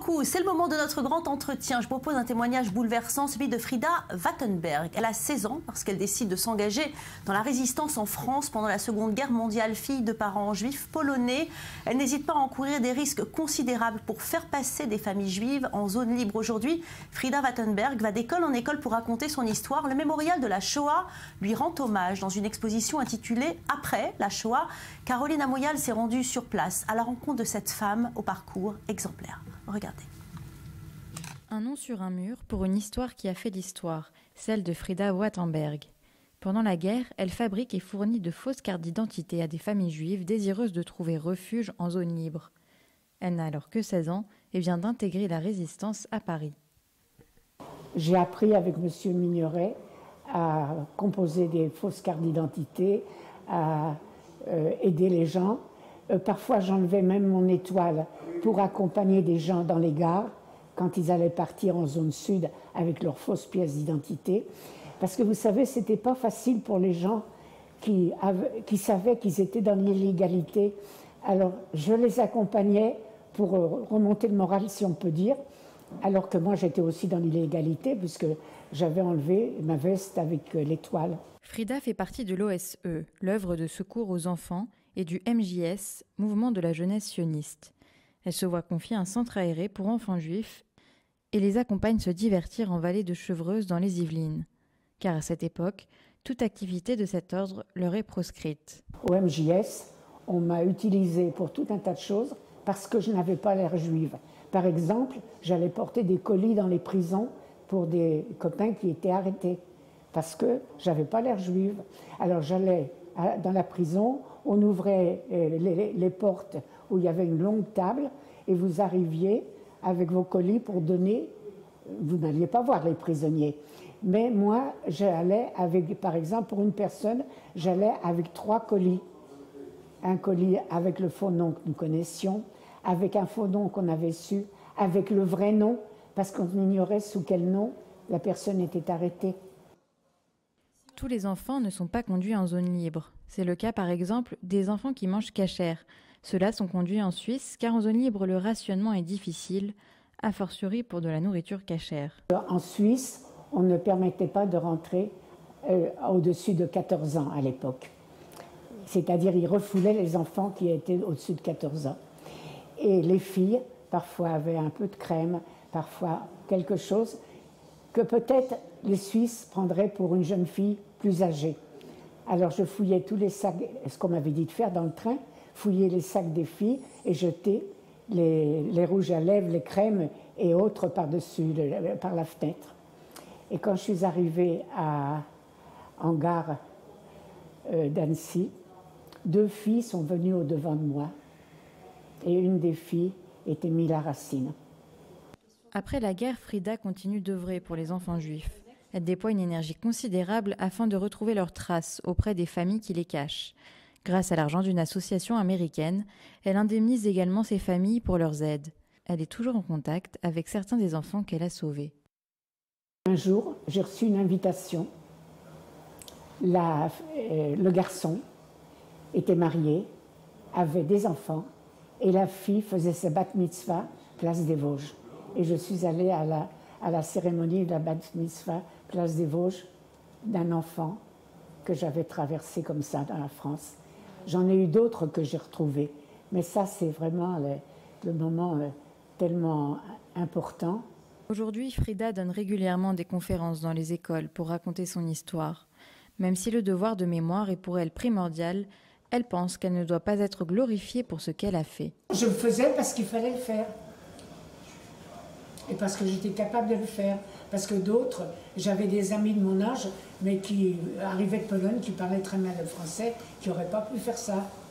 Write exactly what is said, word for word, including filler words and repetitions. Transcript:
beaucoup. C'est le moment de notre grand entretien. Je propose un témoignage bouleversant, celui de Frida Wattenberg. Elle a seize ans parce qu'elle décide de s'engager dans la résistance en France pendant la Seconde Guerre mondiale. Fille de parents juifs polonais, elle n'hésite pas à encourir des risques considérables pour faire passer des familles juives en zone libre. Aujourd'hui, Frida Wattenberg va d'école en école pour raconter son histoire. Le mémorial de la Shoah lui rend hommage dans une exposition intitulée « Après la Shoah ». Caroline Amoyal s'est rendue sur place à la rencontre de cette femme au parcours exemplaire. Regardez. Un nom sur un mur pour une histoire qui a fait l'histoire, celle de Frida Wattenberg. Pendant la guerre, elle fabrique et fournit de fausses cartes d'identité à des familles juives désireuses de trouver refuge en zone libre. Elle n'a alors que seize ans et vient d'intégrer la résistance à Paris. J'ai appris avec M. Migneret à composer des fausses cartes d'identité, à euh, aider les gens. Euh, parfois, j'enlevais même mon étoile pour accompagner des gens dans les gares quand ils allaient partir en zone sud avec leurs fausses pièces d'identité. Parce que vous savez, ce n'était pas facile pour les gens qui, avaient, qui savaient qu'ils étaient dans l'illégalité. Alors, je les accompagnais pour remonter le moral, si on peut dire, alors que moi, j'étais aussi dans l'illégalité puisque j'avais enlevé ma veste avec l'étoile. Frida fait partie de l'O S E, l'œuvre de secours aux enfants, et du M J S, mouvement de la jeunesse sioniste. Elle se voit confier un centre aéré pour enfants juifs et les accompagne se divertir en vallée de Chevreuse dans les Yvelines. Car à cette époque, toute activité de cet ordre leur est proscrite. Au M J S, on m'a utilisé pour tout un tas de choses parce que je n'avais pas l'air juive. Par exemple, j'allais porter des colis dans les prisons pour des copains qui étaient arrêtés parce que j'avais pas l'air juive. Alors j'allais dans la prison, on ouvrait les, les, les portes où il y avait une longue table et vous arriviez avec vos colis pour donner. Vous n'alliez pas voir les prisonniers. Mais moi, j'allais avec, par exemple, pour une personne, j'allais avec trois colis. Un colis avec le faux nom que nous connaissions, avec un faux nom qu'on avait su, avec le vrai nom, parce qu'on ignorait sous quel nom la personne était arrêtée. Tous les enfants ne sont pas conduits en zone libre. C'est le cas par exemple des enfants qui mangent cachère. Ceux-là sont conduits en Suisse car en zone libre le rationnement est difficile, a fortiori pour de la nourriture cachère. En Suisse, on ne permettait pas de rentrer euh, au-dessus de quatorze ans à l'époque. C'est-à-dire ils refoulaient les enfants qui étaient au-dessus de quatorze ans. Et les filles, parfois avaient un peu de crème, parfois quelque chose que peut-être les Suisses prendraient pour une jeune fille plus âgée. Alors je fouillais tous les sacs, ce qu'on m'avait dit de faire dans le train, fouiller les sacs des filles et jeter les, les rouges à lèvres, les crèmes et autres par-dessus, par la fenêtre. Et quand je suis arrivée à, en gare euh, d'Annecy, deux filles sont venues au-devant de moi et une des filles était Mila Racine. Après la guerre, Frida continue d'œuvrer pour les enfants juifs. Elle déploie une énergie considérable afin de retrouver leurs traces auprès des familles qui les cachent. Grâce à l'argent d'une association américaine, elle indemnise également ces familles pour leurs aides. Elle est toujours en contact avec certains des enfants qu'elle a sauvés. Un jour, j'ai reçu une invitation. La, euh, le garçon était marié, avait des enfants, et la fille faisait sa bat mitzvah, place des Vosges. Et je suis allée à la, à la cérémonie de la bat mitzvah, place des Vosges, d'un enfant que j'avais traversé comme ça dans la France. J'en ai eu d'autres que j'ai retrouvés, mais ça c'est vraiment le, le moment euh, tellement important. Aujourd'hui, Frida donne régulièrement des conférences dans les écoles pour raconter son histoire. Même si le devoir de mémoire est pour elle primordial, elle pense qu'elle ne doit pas être glorifiée pour ce qu'elle a fait. Je le faisais parce qu'il fallait le faire. Et parce que j'étais capable de le faire. Parce que d'autres, j'avais des amis de mon âge, mais qui arrivaient de Pologne, qui parlaient très mal le français, qui n'auraient pas pu faire ça.